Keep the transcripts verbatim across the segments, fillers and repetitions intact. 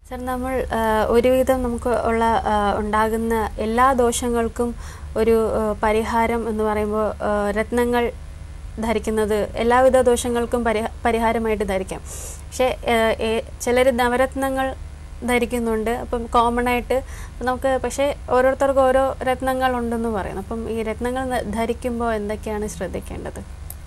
Sir, നമ്മൾ ഒരുവിധം നമുക്ക് ഉള്ള ഉണ്ടാകുന്ന എല്ലാ ദോഷങ്ങൾക്കും ഒരു പരിഹാരം എന്ന് പറയുമ്പോൾ രത്നങ്ങൾ ധരിക്കുന്നത് എല്ലാവിധ ദോഷങ്ങൾക്കും പരിഹാ പരിഹാരമായിട്ട് ധരിക്കാം. പക്ഷേ ചിലർ നവരത്നങ്ങൾ ധരിക്കുന്നുണ്ട്. അപ്പം കോമൺ ആയിട്ട് നമുക്ക് പക്ഷേ ഓരോരുത്തർക്കും ഓരോ രത്നങ്ങൾ ഉണ്ടെന്ന് പറയുന്നു. അപ്പം ഈ രത്നങ്ങൾ ധരിക്കുമ്പോൾ എന്തൊക്കെയാണ് ശ്രദ്ധിക്കേണ്ടത്?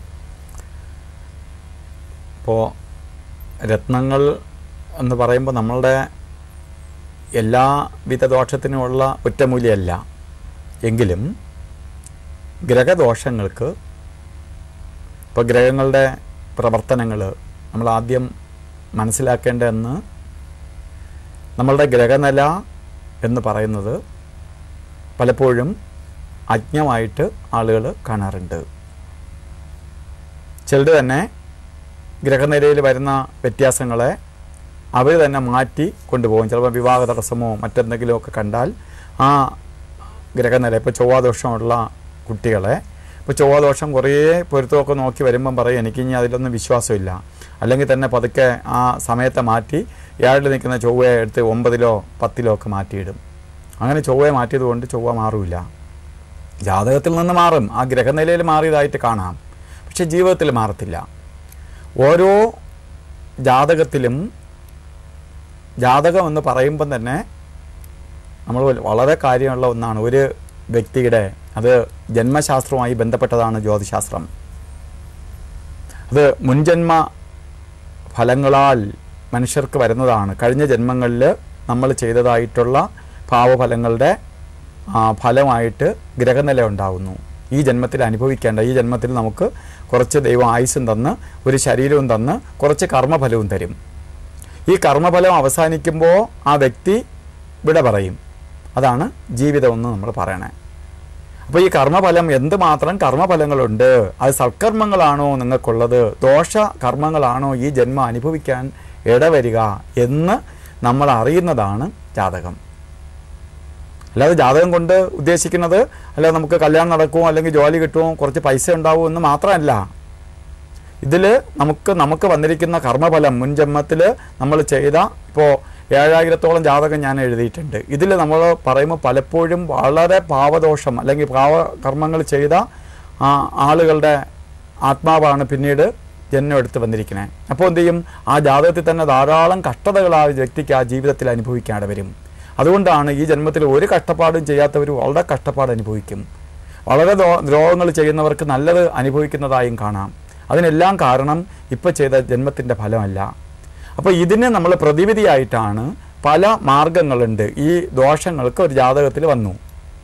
ഇപ്പോൾ രത്നങ്ങൾ എന്ന് പറയുമ്പോൾ നമ്മളുടെ എല്ലാവിധ ദോഷത്തിനുമുള്ള ഒറ്റമൂലിയല്ല എങ്കിലും ഗ്രഹദോഷങ്ങൾക്ക് ഇപ്പോൾ ഗ്രഹങ്ങളുടെ പ്രവർത്തനങ്ങൾ നമ്മൾ ആദ്യം മനസ്സിലാക്കേണ്ടതെന്ന് നമ്മളുടെ ഗ്രഹനില എന്ന് പറയുന്നത് പലപ്പോഴും അജ്ഞമായിട്ട് ആളുകൾ കാണാറുണ്ട്. ചിലർ തന്നെ ഗ്രഹനിലയിൽ വരുന്ന വ്യത്യാസങ്ങളെ അവർ തന്നെ മാറ്റി കൊണ്ടുപോകും. ചിലപ്പോൾ വിവാഹ തടസ്സമോ മറ്റെന്തെങ്കിലുമൊക്കെ കണ്ടാൽ ആ ഗ്രഹനില, ഇപ്പോൾ ചൊവ്വാദോഷമുള്ള കുട്ടികളെ ഇപ്പോൾ ചൊവ്വാദോഷം കുറേ പൊരുത്തമൊക്കെ നോക്കി വരുമ്പം പറയും എനിക്കിനി അതിലൊന്നും വിശ്വാസമില്ല, അല്ലെങ്കിൽ തന്നെ പതുക്കെ ആ സമയത്തെ മാറ്റി ഏഴിൽ നിൽക്കുന്ന ചൊവ്വയെ എടുത്ത് ഒമ്പതിലോ പത്തിലോ ഒക്കെ മാറ്റിയിടും. അങ്ങനെ ചൊവ്വയെ മാറ്റിയത് കൊണ്ട് ചൊവ്വ മാറില്ല. ജാതകത്തിൽ നിന്ന് മാറും, ആ ഗ്രഹനിലയിൽ മാറിയതായിട്ട് കാണാം, പക്ഷെ ജീവിതത്തിൽ മാറത്തില്ല. ഓരോ ജാതകത്തിലും ജാതകം എന്ന് പറയുമ്പം തന്നെ നമ്മൾ വളരെ കാര്യമുള്ള ഒന്നാണ്. ഒരു വ്യക്തിയുടെ അത് ജന്മശാസ്ത്രവുമായി ബന്ധപ്പെട്ടതാണ് ജ്യോതിശാസ്ത്രം. അത് മുൻജന്മ ഫലങ്ങളാൽ മനുഷ്യർക്ക് വരുന്നതാണ്. കഴിഞ്ഞ ജന്മങ്ങളിൽ നമ്മൾ ചെയ്തതായിട്ടുള്ള ഭാവഫലങ്ങളുടെ ഫലമായിട്ട് ഗ്രഹനില ഉണ്ടാകുന്നു. ഈ ജന്മത്തിൽ അനുഭവിക്കേണ്ട, ഈ ജന്മത്തിൽ നമുക്ക് കുറച്ച് ദൈവം ആയുസ്സും തന്ന് ഒരു ശരീരവും തന്ന് കുറച്ച് കർമ്മഫലവും തരും. ഈ കർമ്മഫലം അവസാനിക്കുമ്പോൾ ആ വ്യക്തി വിട പറയും. അതാണ് ജീവിതമെന്ന് നമ്മൾ പറയണേ. അപ്പോൾ ഈ കർമ്മഫലം എന്തുമാത്രം കർമ്മഫലങ്ങളുണ്ട്, അത് സൽക്കർമ്മങ്ങളാണോ നിങ്ങൾക്കുള്ളത്, ദോഷ കർമ്മങ്ങളാണോ ഈ ജന്മം അനുഭവിക്കാൻ ഇടവരിക എന്ന് നമ്മൾ അറിയുന്നതാണ് ജാതകം. അല്ലാതെ ജാതകം കൊണ്ട് ഉദ്ദേശിക്കുന്നത് അല്ലാതെ നമുക്ക് കല്യാണം നടക്കുമോ അല്ലെങ്കിൽ ജോലി കിട്ടുമോ കുറച്ച് പൈസ ഉണ്ടാവുമോ എന്ന് മാത്രമല്ല. ഇതിൽ നമുക്ക് നമുക്ക് വന്നിരിക്കുന്ന കർമ്മഫലം മുൻജന്മത്തിൽ നമ്മൾ ചെയ്ത, ഇപ്പോൾ ഏഴായിരത്തോളം ജാതകം ഞാൻ എഴുതിയിട്ടുണ്ട്. ഇതിൽ നമ്മൾ പറയുമ്പോൾ പലപ്പോഴും വളരെ പാവദോഷം അല്ലെങ്കിൽ പാവകർമ്മങ്ങൾ ചെയ്ത ആളുകളുടെ ആത്മാവാണ് പിന്നീട് ജന്മം എടുത്ത് വന്നിരിക്കുന്നത്. അപ്പോൾ എന്ത് ചെയ്യും, ആ ജാതകത്തിൽ തന്നെ ധാരാളം കഷ്ടതകൾ ആ വ്യക്തിക്ക് ആ ജീവിതത്തിൽ അനുഭവിക്കാതെ വരും. അതുകൊണ്ടാണ് ഈ ജന്മത്തിൽ ഒരു കഷ്ടപ്പാടും ചെയ്യാത്തവർ വളരെ കഷ്ടപ്പാട് അനുഭവിക്കും. വളരെ ദ്രോഹങ്ങൾ ചെയ്യുന്നവർക്ക് നല്ലത് അനുഭവിക്കുന്നതായും കാണാം. അതിനെല്ലാം കാരണം ഇപ്പോൾ ചെയ്ത ജന്മത്തിൻ്റെ ഫലമല്ല. അപ്പോൾ ഇതിന് നമ്മൾ പ്രതിവിധിയായിട്ടാണ് പല മാർഗങ്ങളുണ്ട്. ഈ ദോഷങ്ങൾക്ക് ഒരു ജാതകത്തിൽ വന്നു,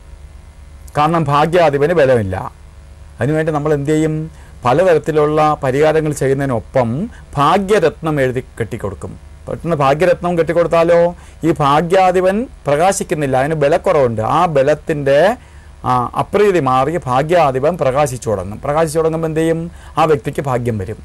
കാരണം ഭാഗ്യാധിപന് ബലമില്ല. അതിനുവേണ്ടി നമ്മൾ എന്തു ചെയ്യും, പലതരത്തിലുള്ള പരിഹാരങ്ങൾ ചെയ്യുന്നതിനൊപ്പം ഭാഗ്യരത്നം എഴുതി കെട്ടിക്കൊടുക്കും. പെട്ടെന്ന് ഭാഗ്യരത്നം കെട്ടിക്കൊടുത്താലോ ഈ ഭാഗ്യാധിപൻ പ്രകാശിക്കുന്നില്ല, അതിന് ബലക്കുറവുണ്ട്. ആ ബലത്തിൻ്റെ അപ്രീതി മാറി ഭാഗ്യാധിപൻ പ്രകാശിച്ചു തുടങ്ങും. പ്രകാശിച്ചു തുടങ്ങുമ്പോൾ എന്ത് ചെയ്യും, ആ വ്യക്തിക്ക് ഭാഗ്യം വരും.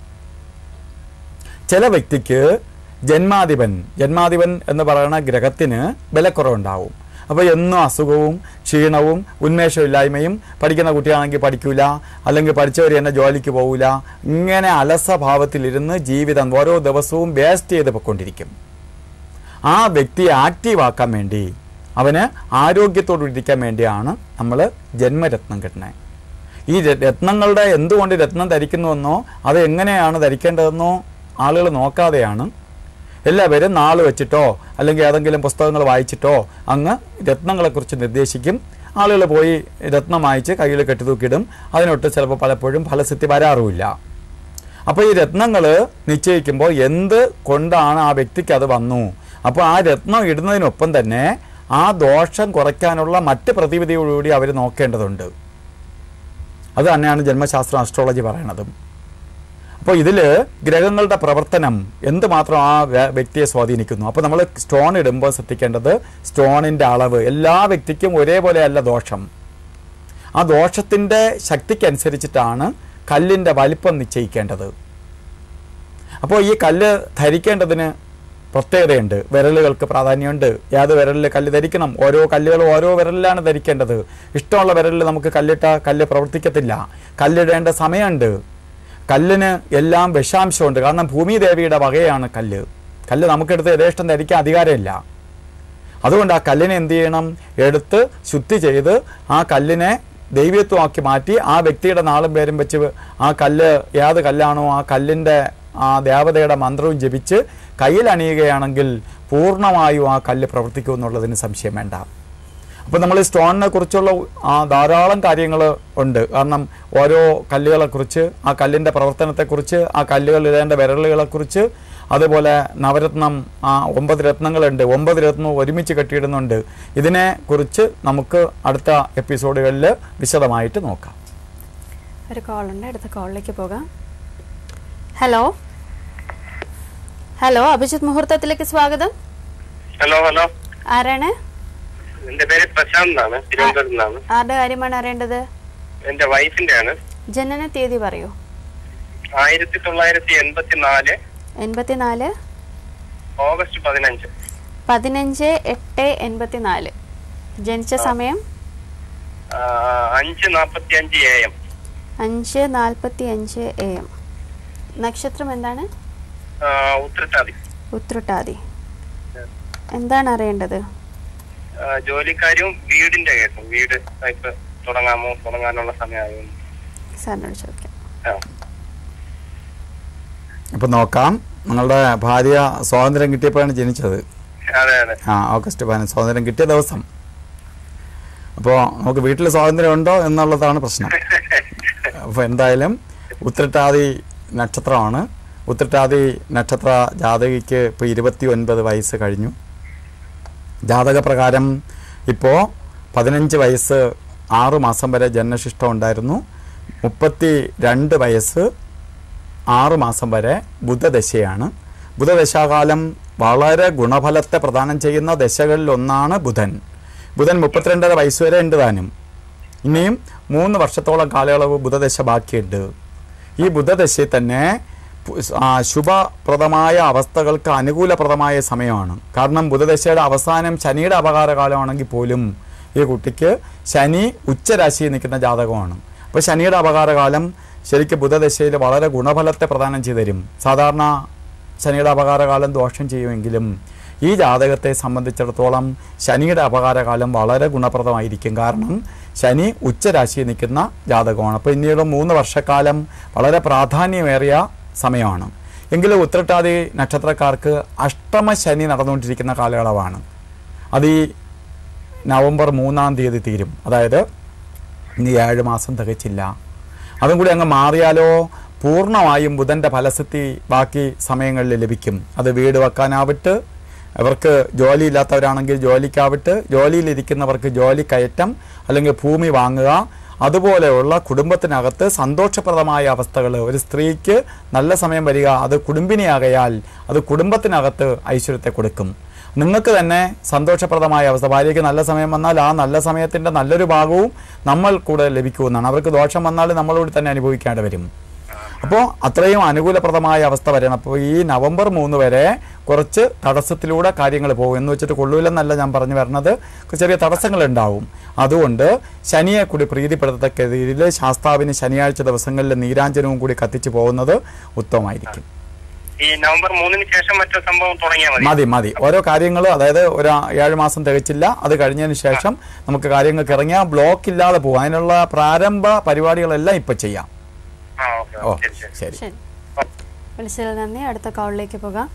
ചില വ്യക്തിക്ക് ജന്മാധിപൻ ജന്മാധിപൻ എന്ന് പറയുന്ന ഗ്രഹത്തിന് ബലക്കുറവുണ്ടാവും. അപ്പോൾ എന്നും അസുഖവും ക്ഷീണവും ഉന്മേഷമില്ലായ്മയും, പഠിക്കുന്ന കുട്ടിയാണെങ്കിൽ പഠിക്കൂല, അല്ലെങ്കിൽ പഠിച്ചവർ തന്നെ ജോലിക്ക് പോകില്ല, ഇങ്ങനെ അലസഭാവത്തിലിരുന്ന് ജീവിതം ഓരോ ദിവസവും വേസ്റ്റ് ചെയ്ത് പൊയ്ക്കൊണ്ടിരിക്കും. ആ വ്യക്തിയെ ആക്റ്റീവാക്കാൻ വേണ്ടി, അവന് ആരോഗ്യത്തോടു ഇരിക്കാൻ വേണ്ടിയാണ് നമ്മൾ ജന്മരത്നം കിട്ടുന്നത്. ഈ രത്നങ്ങളുടെ എന്തുകൊണ്ട് രത്നം ധരിക്കുന്നുവെന്നോ അത് എങ്ങനെയാണ് ധരിക്കേണ്ടതെന്നോ ആളുകൾ നോക്കാതെയാണ് എല്ലാവരും നാൾ വെച്ചിട്ടോ അല്ലെങ്കിൽ ഏതെങ്കിലും പുസ്തകങ്ങൾ വായിച്ചിട്ടോ അങ്ങ് രത്നങ്ങളെക്കുറിച്ച് നിർദ്ദേശിക്കും. ആളുകൾ പോയി രത്നം വായിച്ച് കയ്യിൽ കെട്ടിത്തൂക്കിയിടും. അതിനൊട്ട് ചിലപ്പോൾ പലപ്പോഴും ഫലസിദ്ധി വരാറുമില്ല. അപ്പോൾ ഈ രത്നങ്ങൾ നിശ്ചയിക്കുമ്പോൾ എന്ത് കൊണ്ടാണ് ആ വ്യക്തിക്ക് അത് വന്നു, അപ്പോൾ ആ രത്നം ഇടുന്നതിനൊപ്പം തന്നെ ആ ദോഷം കുറയ്ക്കാനുള്ള മറ്റ് പ്രതിവിധിയോടുകൂടി അവർ നോക്കേണ്ടതുണ്ട്. അത് തന്നെയാണ് ജന്മശാസ്ത്രം അസ്ട്രോളജി പറയണതും. അപ്പോൾ ഇതിൽ ഗ്രഹങ്ങളുടെ പ്രവർത്തനം എന്തുമാത്രം ആ വ്യക്തിയെ സ്വാധീനിക്കുന്നു. അപ്പോൾ നമ്മൾ സ്റ്റോൺ ഇടുമ്പോൾ ശ്രദ്ധിക്കേണ്ടത് സ്റ്റോണിൻ്റെ അളവ്. എല്ലാ വ്യക്തിക്കും ഒരേപോലെ അല്ല ദോഷം. ആ ദോഷത്തിൻ്റെ ശക്തിക്കനുസരിച്ചിട്ടാണ് കല്ലിൻ്റെ വലിപ്പം നിശ്ചയിക്കേണ്ടത്. അപ്പോൾ ഈ കല്ല് ധരിക്കേണ്ടതിന് പ്രത്യേകതയുണ്ട്, വിരലുകൾക്ക് പ്രാധാന്യമുണ്ട്. ഏത് വിരലിൽ കല്ല് ധരിക്കണം, ഓരോ കല്ലുകളും ഓരോ വിരലിലാണ് ധരിക്കേണ്ടത്. ഇഷ്ടമുള്ള വിരലിൽ നമുക്ക് കല്ലിട്ട കല്ല് പ്രവർത്തിക്കത്തില്ല. കല്ലിടേണ്ട സമയമുണ്ട്. കല്ലിന് എല്ലാം വിഷാംശമുണ്ട്, കാരണം ഭൂമിദേവിയുടെ വകയാണ് കല്ല്. കല്ല് നമുക്കെടുത്ത് യഥേഷ്ടം ധരിക്കാൻ അധികാരമില്ല. അതുകൊണ്ട് ആ കല്ലിനെ എന്ത് ചെയ്യണം? എടുത്ത് ശുദ്ധി ചെയ്ത് ആ കല്ലിനെ ദൈവത്വമാക്കി മാറ്റി ആ വ്യക്തിയുടെ നാളും പേരും വെച്ച് ആ കല്ല് ഏത് കല്ലാണോ ആ കല്ലിൻ്റെ ആ ദേവതയുടെ മന്ത്രവും ജപിച്ച് കയ്യിൽ അണിയുകയാണെങ്കിൽ പൂർണ്ണമായും ആ കല്ല് പ്രവർത്തിക്കും എന്നുള്ളതിന് സംശയം വേണ്ട. അപ്പോൾ നമ്മൾ ഈ സ്റ്റോണിനെ കുറിച്ചുള്ള ധാരാളം കാര്യങ്ങൾ ഉണ്ട്. കാരണം ഓരോ കല്ലുകളെക്കുറിച്ച്, ആ കല്ലിൻ്റെ പ്രവർത്തനത്തെക്കുറിച്ച്, ആ കല്ലുകൾ ഇടേണ്ട വിരലുകളെക്കുറിച്ച്, അതുപോലെ നവരത്നം ആ ഒമ്പത് രത്നങ്ങളുണ്ട്, ഒമ്പത് രത്നവും ഒരുമിച്ച് കെട്ടിയിടുന്നുണ്ട്. ഇതിനെ കുറിച്ച് നമുക്ക് അടുത്ത എപ്പിസോഡുകളിൽ വിശദമായിട്ട് നോക്കാം. ഒരു കോളുണ്ട്, അടുത്ത കോളിലേക്ക് പോകാം. ഹലോ ഹലോ അഭിജിത്ത് മുഹൂർത്തത്തിലേക്ക് സ്വാഗതം. ഹലോ ഹലോ ആരാണ്? എന്റെ പേര് പ്രശാന്ത് ആണ്, തിരുവനന്തപുരത്ത് നിന്നാണ്. ആരുടെ കാര്യമാണ് അറിയേണ്ടത്? എന്റെ വൈഫിന്റെ ആണ്. ജനന തീയതി പറയൂ. ആയിരത്തി തൊള്ളായിരത്തി എൺപത്തി നാല് എൺപത്തിനാല് ഓഗസ്റ്റ് പതിനഞ്ച് പതിനഞ്ച് എട്ട് എൺപത്തിനാല്. ജനിച്ച സമയം അഞ്ച് നാപ്പത്തി അഞ്ച് എ എം അഞ്ച് നാൽപ്പത്തി അഞ്ച് എ എം. നക്ഷത്രം എന്താണ്? ഉത്രട്ടാതി. ഉത്രട്ടാതി. എന്താണ് അറിയേണ്ടത്? ജോലിക്കാരും വീടിന്റെ കേട്ടോ, വീട് ഇപ്പൊ തുടങ്ങാമോ, തുടങ്ങാനുള്ള സമയമായോ സാറിനോട് ചോദിക്കാം. ഇപ്പം നോക്കാം. നിങ്ങളുടെ ഭാര്യ സ്വാതന്ത്ര്യം കിട്ടിയപ്പോഴാണ് ജനിച്ചത്. ആ ഓഗസ്റ്റ് പതിനഞ്ച് സ്വാതന്ത്ര്യം കിട്ടിയ ദിവസം. അപ്പോൾ നമുക്ക് വീട്ടിൽ സ്വാതന്ത്ര്യം ഉണ്ടോ എന്നുള്ളതാണ് പ്രശ്നം. അപ്പോൾ എന്തായാലും ഉത്രട്ടാതി നക്ഷത്രമാണ്. ഉത്രട്ടാതി നക്ഷത്ര ജാതകിക്ക് ഇപ്പോൾ ഇരുപത്തി ഒൻപത് വയസ്സ് കഴിഞ്ഞു. ജാതകപ്രകാരം ഇപ്പോൾ പതിനഞ്ച് വയസ്സ് ആറ് മാസം വരെ ജനനശിഷ്ടം ഉണ്ടായിരുന്നു. മുപ്പത്തി രണ്ട് വയസ്സ് ആറ് മാസം വരെ ബുധദശയാണ്. ബുധദശാകാലം വളരെ ഗുണഫലത്തെ പ്രദാനം ചെയ്യുന്ന ദശകളിലൊന്നാണ് ബുധൻ. ബുധൻ മുപ്പത്തിരണ്ടര വയസ്സ് വരെ ഉണ്ട് താനും. ഇനിയും മൂന്ന് വർഷത്തോളം കാലയളവ് ബുധദശ ബാക്കിയുണ്ട്. ഈ ബുധദശയിൽ തന്നെ ശുഭപ്രദമായ അവസ്ഥകൾക്ക് അനുകൂലപ്രദമായ സമയമാണ്. കാരണം ബുധദശയുടെ അവസാനം ശനിയുടെ അപകാരകാലമാണെങ്കിൽ പോലും ഈ കുട്ടിക്ക് ശനി ഉച്ചരാശിയിൽ നിൽക്കുന്ന ജാതകമാണ്. അപ്പോൾ ശനിയുടെ അപകാരകാലം ശരിക്കും ബുധദശയിൽ വളരെ ഗുണഫലത്തെ പ്രദാനം ചെയ്തു തരും. സാധാരണ ശനിയുടെ അപകാരകാലം ദോഷം ചെയ്യുമെങ്കിലും ഈ ജാതകത്തെ സംബന്ധിച്ചിടത്തോളം ശനിയുടെ അപകാരകാലം വളരെ ഗുണപ്രദമായിരിക്കും. കാരണം ശനി ഉച്ചരാശിയിൽ നിൽക്കുന്ന ജാതകമാണ്. അപ്പോൾ ഇനിയുള്ള മൂന്ന് വർഷക്കാലം വളരെ പ്രാധാന്യമേറിയ സമയമാണ്. എങ്കിലും ഉത്രട്ടാതി നക്ഷത്രക്കാർക്ക് അഷ്ടമ ശനി നടന്നുകൊണ്ടിരിക്കുന്ന കാലയളവാണ്. അത് ഈ നവംബർ മൂന്നാം തീയതി തീരും. അതായത് ഇനി ഏഴ് മാസം തികച്ചില്ല. അതും കൂടി അങ്ങ് മാറിയാലോ പൂർണ്ണമായും ബുധൻ്റെ ഫലസിദ്ധി ബാക്കി സമയങ്ങളിൽ ലഭിക്കും. അത് വീട് വെക്കാനാവിട്ട്, അവർക്ക് ജോലിയില്ലാത്തവരാണെങ്കിൽ ജോലിക്കാവിട്ട്, ജോലിയിലിരിക്കുന്നവർക്ക് ജോലി കയറ്റം അല്ലെങ്കിൽ ഭൂമി വാങ്ങുക, അതുപോലെയുള്ള കുടുംബത്തിനകത്ത് സന്തോഷപ്രദമായ അവസ്ഥകൾ. ഒരു സ്ത്രീക്ക് നല്ല സമയം വരിക, അത് കുടുംബിനിയാകയാൽ അത് കുടുംബത്തിനകത്ത് ഐശ്വര്യത്തെ കൊടുക്കും. നിങ്ങൾക്ക് തന്നെ സന്തോഷപ്രദമായ അവസ്ഥ, ഭാര്യയ്ക്ക് നല്ല സമയം വന്നാൽ ആ നല്ല സമയത്തിൻ്റെ നല്ലൊരു ഭാഗവും നമ്മൾ കൂടെ ലഭിക്കുമെന്നാണ്. അവർക്ക് ദോഷം വന്നാൽ നമ്മളോട് തന്നെ അനുഭവിക്കേണ്ടി വരും. അപ്പോൾ അത്രയും അനുകൂലപ്രദമായ അവസ്ഥ വരണം. അപ്പോൾ ഈ നവംബർ മൂന്ന് വരെ കുറച്ച് തടസ്സത്തിലൂടെ കാര്യങ്ങൾ പോകും. എന്ന് വെച്ചിട്ട് കൊള്ളൂലെന്നല്ല ഞാൻ പറഞ്ഞു വരുന്നത്, ചെറിയ തടസ്സങ്ങളുണ്ടാവും. അതുകൊണ്ട് ശനിയെ കൂടി പ്രീതിപ്പെടുത്തക്ക രീതിയിൽ ശാസ്താവിന് ശനിയാഴ്ച ദിവസങ്ങളിൽ നീരാഞ്ജനവും കൂടി കത്തിച്ചു പോകുന്നത് ഉത്തമമായിരിക്കും. ഈ നവംബർ മൂന്നിന് ശേഷം മറ്റു സംഭവം തുടങ്ങിയാൽ മതി മതി ഓരോ കാര്യങ്ങൾ. അതായത് ഒരു ഏഴ് മാസം തികച്ചില്ല, അത് കഴിഞ്ഞതിന് ശേഷം നമുക്ക് കാര്യങ്ങൾക്ക് ഇറങ്ങിയാൽ ബ്ലോക്ക് ഇല്ലാതെ പോകും. അതിനുള്ള പ്രാരംഭ പരിപാടികളെല്ലാം ഇപ്പം ചെയ്യാം. ഓ ശരി, വിളിച്ചതിൽ നന്ദി. അടുത്ത കോളിലേക്ക് പോകാം.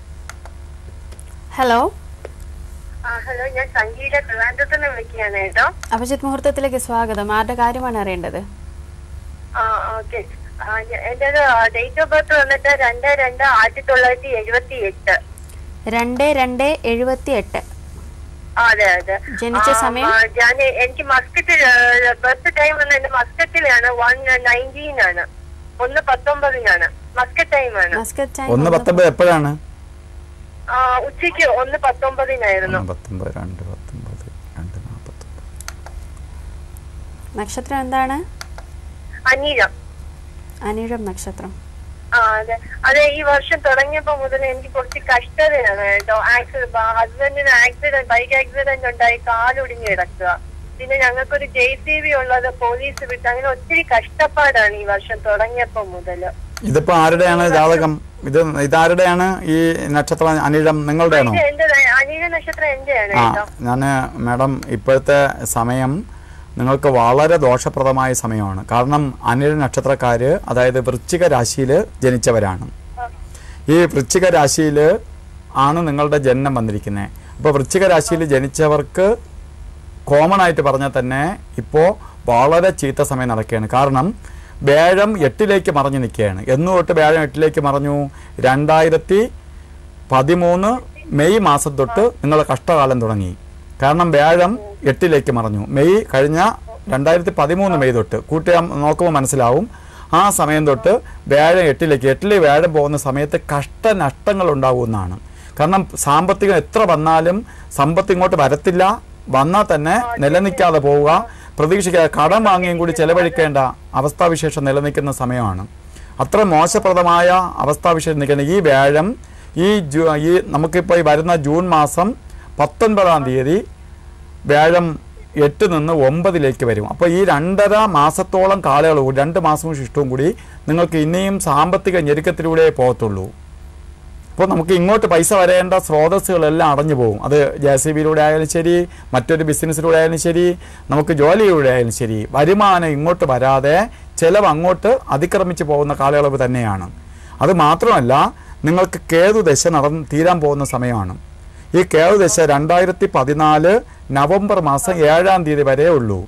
ഹലോ ഹലോ, ഞാൻ സംഗീത ട്രിവാൻഡ്രത്ത് നിന്ന് വിളിക്കുകയാണ് കേട്ടോ. അഭിജിത്ത് മുഹൂർത്തത്തിലേക്ക് സ്വാഗതം. ആരുടെ കാര്യമാണ് അറിയേണ്ടത്? ആ ഓക്കെ, എന്റെ ഡേറ്റ് ഓഫ് ബർത്ത് വന്നിട്ട് രണ്ട് രണ്ട് ആയിരത്തി തൊള്ളായിരത്തി എഴുപത്തി എട്ട് രണ്ട് രണ്ട് എഴുപത്തി എട്ട്. അതെ അതെ. ജനിച്ച സമയം? ഞാൻ എനിക്ക് മസ്കറ്റിൽ ബർത്ത് ടൈം വന്ന് എന്റെ മസ്കറ്റിലാണ്. വൺ നയൻറ്റീൻ ആണ്, ഒന്ന് പത്തൊമ്പതിനാണ് മസ്കറ്റ് ടൈമാണ്. ഒന്ന് പത്തൊമ്പത് എപ്പോഴാണ്? ഉച്ചയ്ക്ക് ഒന്ന് പത്തൊമ്പതിനായിരുന്നു. നക്ഷത്രം എന്താണ്? അനീഴം. അനീഴം നക്ഷത്രം. ആ അതെ അതെ. ഈ വർഷം തുടങ്ങിയപ്പോ മുതൽ എനിക്ക് കുറച്ച് കഷ്ടതയാണ് കേട്ടോ. ആക്സിഡന്റ്, ഹസ്ബൻഡിന് ആക്സിഡന്റ്, ബൈക്ക് ആക്സിഡന്റ് ഉണ്ടായി കാലൊടിഞ്ഞ് കിടക്കുക. പിന്നെ ഞങ്ങൾക്കൊരു ജെ സി ബി ഉള്ളത് പോലീസ് വിട്ട്, അങ്ങനെ ഒത്തിരി കഷ്ടപ്പാടാണ് ഈ വർഷം തുടങ്ങിയപ്പോ മുതല്. ഇതിപ്പോ ആരുടെയാണ് ജാതകം? ഇത് ഇതാരുടെയാണ് ഈ നക്ഷത്രം? അനിഴം നിങ്ങളുടെയാണോ? ആ ഞാൻ മാഡം ഇപ്പോഴത്തെ സമയം നിങ്ങൾക്ക് വളരെ ദോഷപ്രദമായ സമയമാണ്. കാരണം അനിഴ നക്ഷത്രക്കാർ അതായത് വൃശ്ചിക രാശിയിൽ ജനിച്ചവരാണ്. ഈ വൃശ്ചിക രാശിയിൽ ആണ് നിങ്ങളുടെ ജനനം വന്നിരിക്കുന്നത്. അപ്പോൾ വൃശ്ചിക രാശിയിൽ ജനിച്ചവർക്ക് കോമൺ ആയിട്ട് പറഞ്ഞാൽ തന്നെ ഇപ്പോൾ വളരെ ചീത്ത സമയം നടക്കുകയാണ്. കാരണം വ്യാഴം എട്ടിലേക്ക് മറഞ്ഞു നിൽക്കുകയാണ്. എന്ന് തൊട്ട് വ്യാഴം എട്ടിലേക്ക് മറഞ്ഞു? രണ്ടായിരത്തി പതിമൂന്ന് മെയ് മാസം തൊട്ട് നിങ്ങളുടെ കഷ്ടകാലം തുടങ്ങി. കാരണം വ്യാഴം എട്ടിലേക്ക് മറഞ്ഞു. മെയ് കഴിഞ്ഞ രണ്ടായിരത്തി പതിമൂന്ന് മെയ് തൊട്ട് കൂട്ടിയാൽ നോക്കുമ്പോൾ മനസ്സിലാവും. ആ സമയം തൊട്ട് വ്യാഴം എട്ടിലേക്ക് എട്ടിൽ വ്യാഴം പോകുന്ന സമയത്ത് കഷ്ടനഷ്ടങ്ങൾ ഉണ്ടാകുമെന്നാണ്. കാരണം സാമ്പത്തികം എത്ര വന്നാലും സമ്പത്ത് ഇങ്ങോട്ട് വരത്തില്ല. വന്നാൽ തന്നെ നിലനിൽക്കാതെ പോവുക, പ്രതീക്ഷിക്കാതെ കടം വാങ്ങിയും കൂടി ചെലവഴിക്കേണ്ട അവസ്ഥാവിശേഷം നിലനിൽക്കുന്ന സമയമാണ്. അത്ര മോശപ്രദമായ അവസ്ഥാവിശേഷം നിൽക്കുന്ന ഈ വ്യാഴം ഈ ജൂ ഈ നമുക്കിപ്പോൾ ഈ വരുന്ന ജൂൺ മാസം പത്തൊൻപതാം തീയതി വ്യാഴം എട്ട് നിന്ന് ഒമ്പതിലേക്ക് വരും. അപ്പോൾ ഈ രണ്ടര മാസത്തോളം കാലയളവ്, രണ്ട് മാസവും ശിഷ്ടവും കൂടി നിങ്ങൾക്ക് ഇനിയും സാമ്പത്തിക ഞെരുക്കത്തിലൂടെ പോകത്തുള്ളൂ. അപ്പോൾ നമുക്ക് ഇങ്ങോട്ട് പൈസ വരേണ്ട സ്രോതസ്സുകളെല്ലാം അടഞ്ഞു പോകും. അത് ജെ സി ബിയിലൂടെ ആയാലും ശരി, മറ്റൊരു ബിസിനസ്സിലൂടെ ആയാലും ശരി, നമുക്ക് ജോലിയിലൂടെ ആയാലും ശരി, വരുമാനം ഇങ്ങോട്ട് വരാതെ ചിലവ് അങ്ങോട്ട് അതിക്രമിച്ച് പോകുന്ന കാലയളവ് തന്നെയാണ്. അത് മാത്രമല്ല നിങ്ങൾക്ക് കേതുദശ നടന്ന് തീരാൻ പോകുന്ന സമയമാണ്. ഈ കേതുദശ രണ്ടായിരത്തി പതിനാല് നവംബർ മാസം ഏഴാം തീയതി വരെ ഉള്ളൂ.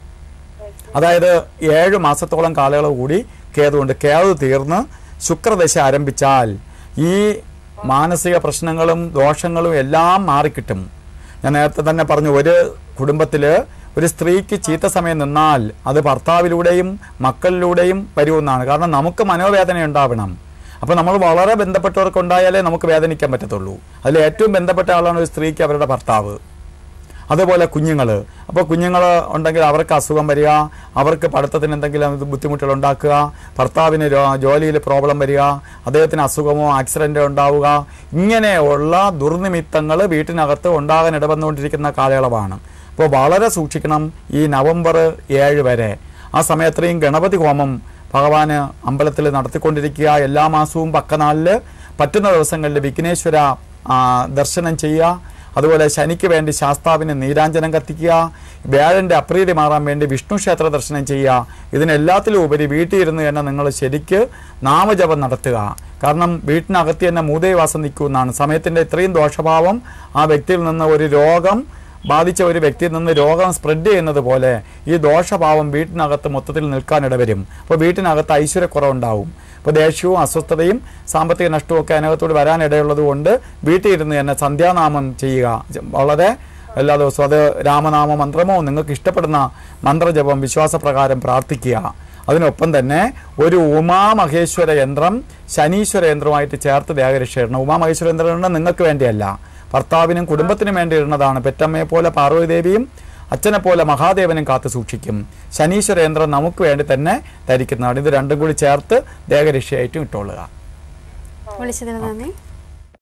അതായത് ഏഴ് മാസത്തോളം കാലയളവ് കൂടി കേതുണ്ട്. കേതു തീർന്ന് ശുക്രദശ ആരംഭിച്ചാൽ ഈ മാനസിക പ്രശ്നങ്ങളും ദോഷങ്ങളും എല്ലാം മാറിക്കിട്ടും. ഞാൻ നേരത്തെ തന്നെ പറഞ്ഞു, ഒരു കുടുംബത്തിൽ ഒരു സ്ത്രീക്ക് ചീത്ത സമയം നിന്നാൽ അത് ഭർത്താവിലൂടെയും മക്കളിലൂടെയും വരുമെന്നാണ്. കാരണം നമുക്ക് മനോവേദന ഉണ്ടാവണം. അപ്പോൾ നമ്മൾ വളരെ ബന്ധപ്പെട്ടവർക്ക് ഉണ്ടായാലേ നമുക്ക് വേദനിക്കാൻ പറ്റത്തുള്ളൂ. അതിൽ ഏറ്റവും ബന്ധപ്പെട്ട ആളാണ് ഒരു സ്ത്രീക്ക് അവരുടെ ഭർത്താവ്. അതുപോലെ കുഞ്ഞുങ്ങൾ. അപ്പോൾ കുഞ്ഞുങ്ങൾ ഉണ്ടെങ്കിൽ അവർക്ക് അസുഖം വരിക, അവർക്ക് പഠിത്തത്തിന് എന്തെങ്കിലും ബുദ്ധിമുട്ടുകൾ ഉണ്ടാക്കുക, ഭർത്താവിന് ജോലിയിൽ പ്രോബ്ലം വരിക, അദ്ദേഹത്തിന് അസുഖമോ ആക്സിഡൻറ്റോ ഉണ്ടാവുക, ഇങ്ങനെയുള്ള ദുർനിമിത്തങ്ങൾ വീട്ടിനകത്ത് ഉണ്ടാകാൻ ഇടവന്നുകൊണ്ടിരിക്കുന്ന കാലയളവാണ്. അപ്പോൾ വളരെ സൂക്ഷിക്കണം ഈ നവംബർ ഏഴ് വരെ. ആ സമയത്രയും ഗണപതി ഹോമം ഭഗവാന് അമ്പലത്തിൽ നടത്തിക്കൊണ്ടിരിക്കുക. എല്ലാ മാസവും പക്കനാളിൽ പറ്റുന്ന ദിവസങ്ങളിൽ വിഘ്നേശ്വര ദർശനം ചെയ്യുക. അതുപോലെ ശനിക്ക് വേണ്ടി ശാസ്താവിന് നീരാഞ്ജനം കത്തിക്കുക. വ്യാഴൻ്റെ അപ്രീതി മാറാൻ വേണ്ടി വിഷ്ണു ക്ഷേത്ര ദർശനം ചെയ്യുക. ഇതിനെല്ലാത്തിലും ഉപരി വീട്ടിൽ ഇരുന്ന് തന്നെ നിങ്ങൾ ശരിക്ക് നാമജപം നടത്തുക. കാരണം വീട്ടിനകത്ത് തന്നെ മൂതേവാസം നിൽക്കുമെന്നാണ്. സമയത്തിൻ്റെ ഇത്രയും ദോഷഭാവം ആ വ്യക്തിയിൽ നിന്ന് ഒരു രോഗം ബാധിച്ച ഒരു വ്യക്തിയിൽ നിന്ന് രോഗം സ്പ്രെഡ് ചെയ്യുന്നത് പോലെ ഈ ദോഷഭാവം വീട്ടിനകത്ത് മൊത്തത്തിൽ നിൽക്കാനിടവരും. അപ്പോൾ വീട്ടിനകത്ത് ഐശ്വര്യക്കുറവുണ്ടാവും. അപ്പോൾ ദേഷ്യവും അസ്വസ്ഥതയും സാമ്പത്തിക നഷ്ടവും ഒക്കെ അതിനകത്തോട് വരാനിടയുള്ളത് കൊണ്ട് വീട്ടിൽ ഇരുന്ന് തന്നെ സന്ധ്യാനാമം ചെയ്യുക. വളരെ എല്ലാ ദിവസവും അത് രാമനാമ മന്ത്രമോ നിങ്ങൾക്ക് ഇഷ്ടപ്പെടുന്ന മന്ത്രജപം വിശ്വാസപ്രകാരം പ്രാർത്ഥിക്കുക. അതിനൊപ്പം തന്നെ ഒരു ഉമാമഹേശ്വര യന്ത്രം ശനീശ്വര യന്ത്രമായിട്ട് ചേർത്ത് ദേഹരക്ഷ ഇടണം. ഉമാമഹേശ്വര യന്ത്രം നിങ്ങൾക്ക് വേണ്ടിയല്ല, ഭർത്താവിനും കുടുംബത്തിനും വേണ്ടി ഇടുന്നതാണ്. പെറ്റമ്മയെ പോലെ പാർവതിദേവിയും അച്ഛനെ പോലെ മഹാദേവനും കാത്തു സൂക്ഷിക്കും. ശനീശ്വര യന്ത്രം നമുക്ക് വേണ്ടി തന്നെ ധരിക്കുന്നതാണ്. ഇത് രണ്ടും കൂടി ചേർത്ത് ദേഹരക്ഷയായിട്ടും ഇട്ടോളുക. വിളിച്ചതിന് നന്ദി.